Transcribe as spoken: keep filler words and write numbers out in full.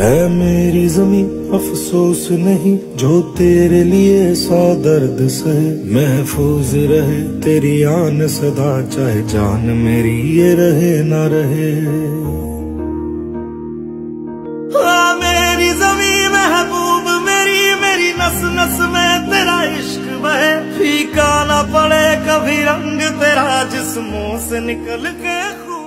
है मेरी जमी अफसोस नहीं जो तेरे लिए सौ दर्द सहे, महफूज रहे तेरी आन सदा चाहे जान मेरी ये रहे ना रहे। हाँ मेरी जमी महबूब मेरी, मेरी नस नस में तेरा इश्क बहे, फीका ना पड़े कभी रंग तेरा जिस्मों से निकल के।